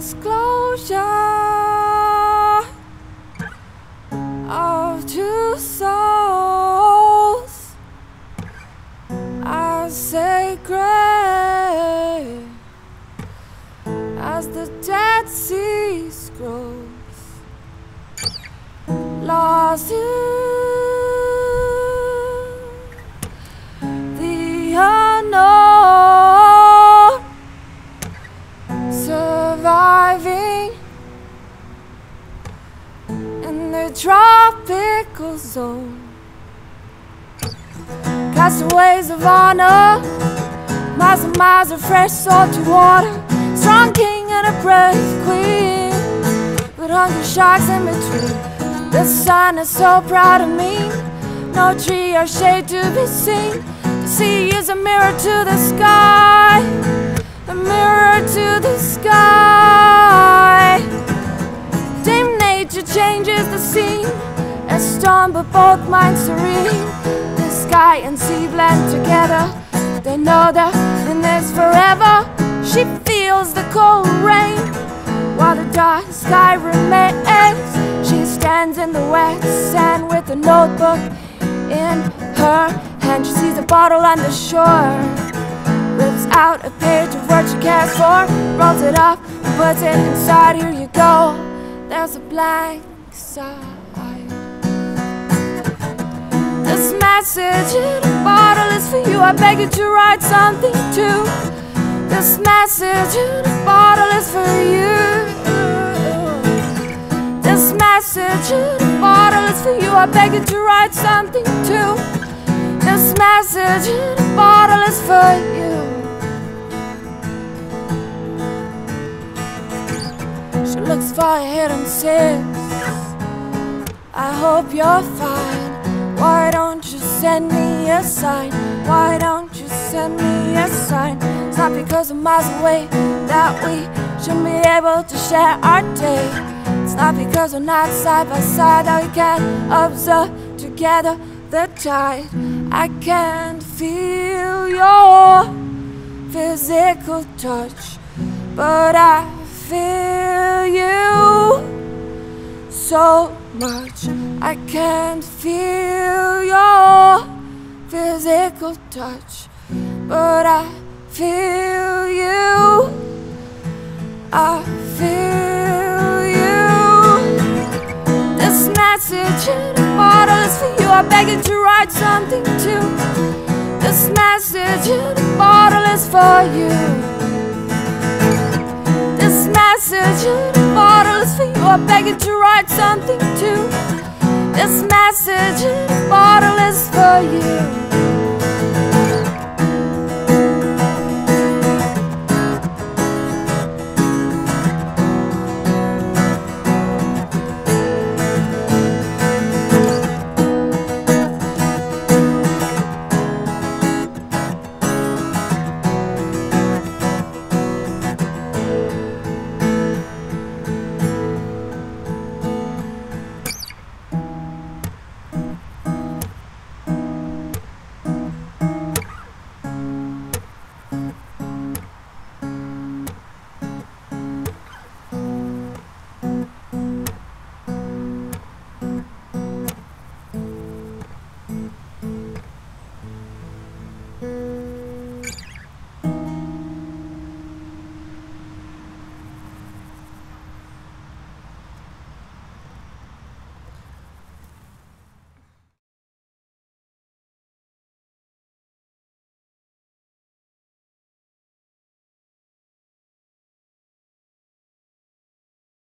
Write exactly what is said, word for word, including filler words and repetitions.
disclosure of two souls as sacred as the Dead Sea Scrolls, lost in the unknown, surviving in the tropical zone. Castaways of honor, miles and miles of fresh salty water, strong king and a brave queen, but hungry sharks in between. The sun is so proud of me, no tree or shade to be seen. The sea is a mirror to the sky, a mirror to the sky. Dame nature changes the scene, a storm but both minds serene. The sky and sea blend together, they know that in this forever. She feels the cold rain while the dark sky remains. She stands in the wet sand with a notebook in her hand. She sees a bottle on the shore, rips out a page of what she cares for, rolls it up, puts it inside. Here you go, there's a blank side. This message in a bottle is for you. I beg you to write something too. This message in a bottle is for you. This message in a bottle is for you. I beg you to write something too. This message in a bottle is for you. She looks for a hidden sis. I hope you're fine. Why don't you send me a sign? Why don't you send me a sign? It's not because I'm miles away that we shouldn't be able to share our day. It's not because we're not side by side that we can't observe together the tide. I can't feel your physical touch, but I feel you so much. I can't feel your physical touch, but I feel you. I feel you. This message in a bottle is for you. I beg you to write something too. This message in a bottle is for you. This message in a bottle is for you. I beg you to write something too. This message in a